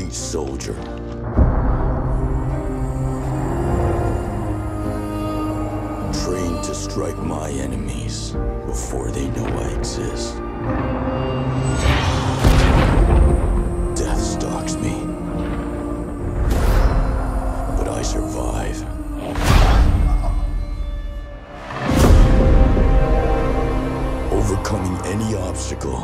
elite soldier. Trained to strike my enemies before they know I exist. Death stalks me, but I survive. Overcoming any obstacle.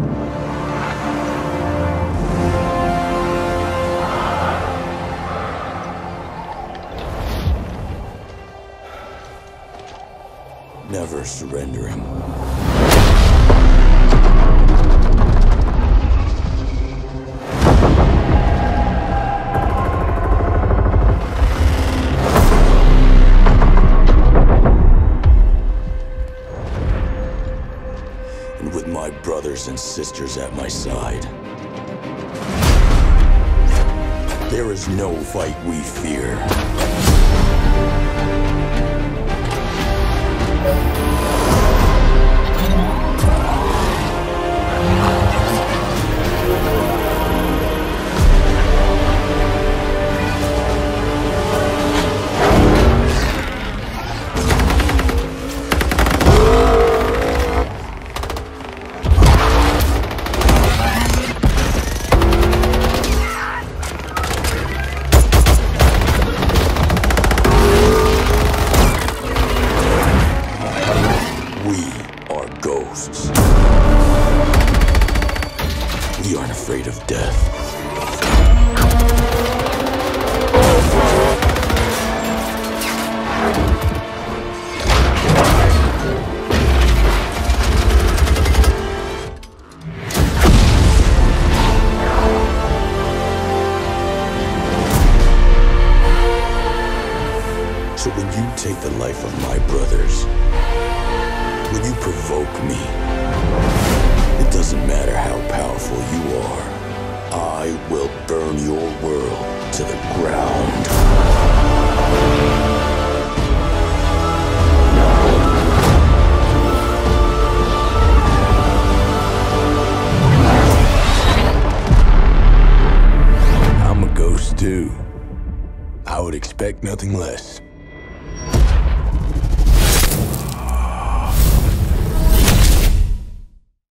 Never surrendering. And with my brothers and sisters at my side, there is no fight we fear. Ghosts. We aren't afraid of death. So when you take the life of my brothers, when you provoke me, it doesn't matter how powerful you are, I will burn your world to the ground. I'm a ghost too. I would expect nothing less.